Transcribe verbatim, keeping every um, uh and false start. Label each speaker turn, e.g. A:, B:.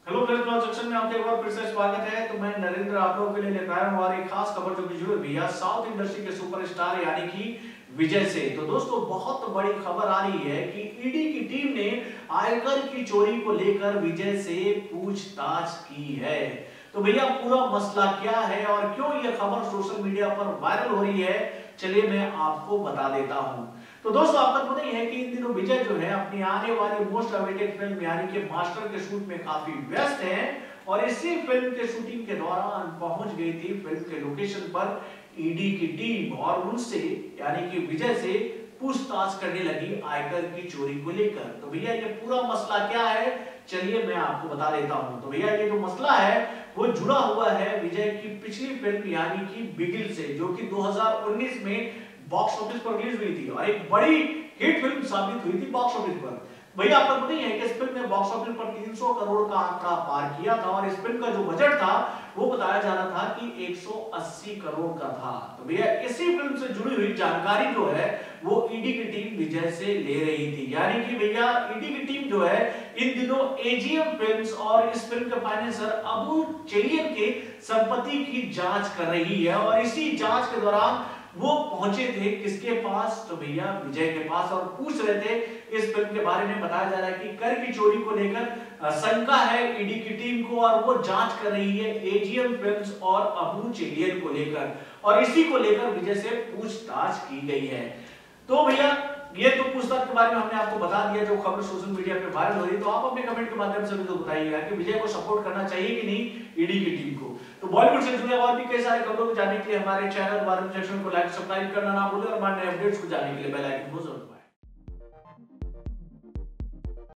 A: Hello friends, blog section में आपका एक बार फिर से स्वागत है। तो मैं नरेंद्र आप लोगों के लिए लेकर आया हूं और एक खास खबर जो कि जुड़ी हुई है साउथ इंडस्ट्री के सुपरस्टार यानी कि विजय से। तो दोस्तों बहुत बड़ी खबर आ रही है कि ईडी की टीम ने आयकर की चोरी को लेकर विजय से पूछताछ की है। तो भैया पूरा मसला क्या है और क्यों ये खबर सोशल मीडिया पर वायरल हो रही है, चलिए मैं आपको बता देता हूं। तो दोस्तों आपको पता ही है कि इन दिनों विजय जो है अपनी आने वाली मोस्ट अवेटेड फिल्म यानी कि मास्टर के शूट में काफी व्यस्त हैं और इसी फिल्म के शूटिंग के दौरान पहुंच गई थी फिल्म के लोकेशन पर ईडी की टीम और उनसे यानी कि विजय से पूछताछ करने लगी आयकर की चोरी को लेकर। तो भैया ये पूरा मसला क्या है, चलिए मैं आपको बता देता हूं। तो भैया ये जो मसला है वो जुड़ा हुआ है विजय की पिछली फिल्म यानी कि बिगिल से, जो कि दो हज़ार उन्नीस में बॉक्स ऑफिस पर रिलीज हुई थी और एक बड़ी हिट फिल्म साबित हुई थी बॉक्स ऑफिस पर। भैया आपको पता ही है कि इस फिल्म ने बॉक्स ऑफिस पर तीन सौ करोड़ का आंकड़ा पार किया था और इस फिल्म का जो बजट था वो बताया जा रहा था कि एक सौ अस्सी करोड़ का था। तो भैया इसी फिल्म से जुड़ी हुई जानकारी जो है वो ईडी की टीम विजय से ले रही थी। यानी कि भैया ईडी की टीम जो है इन दिनों एजीएम फिल्म्स और इस फिल्म के फाइनेंसर अबू चेलियन के संपत्ति की जांच कर रही है और इसी जांच के दौरान वो पहुंचे थे किसके पास, तो भैया विजय के पास, और पूछ रहे थे इस फिल्म के बारे में। बताया जा रहा है कि कर की चोरी को लेकर शंका है ईडी की टीम को और वो जांच कर रही है एजीएम फिल्म्स और अबू चेलियन को लेकर और इसी को लेकर विजय से पूछताछ की गई है। तो भैया ये तो पूछताछ के बारे में हमने आपको बता दिया, जो खबर सोशल मीडिया पे वायरल हो रही है। तो आप अपने कमेंट के माध्यम से भी तो बताइएगा कि विजय को सपोर्ट करना चाहिए कि नहीं ईडी की टीम को। तो बॉलीवुड से जुड़े और भी कई सारे खबरों को जानने के लिए हमारे चैनल वार्म सेक्शन को लाइक सब्सक्राइब करना ना भूलें और हमारे नए अपडेट्स को जानने के लिए बेल आइकन को जरूर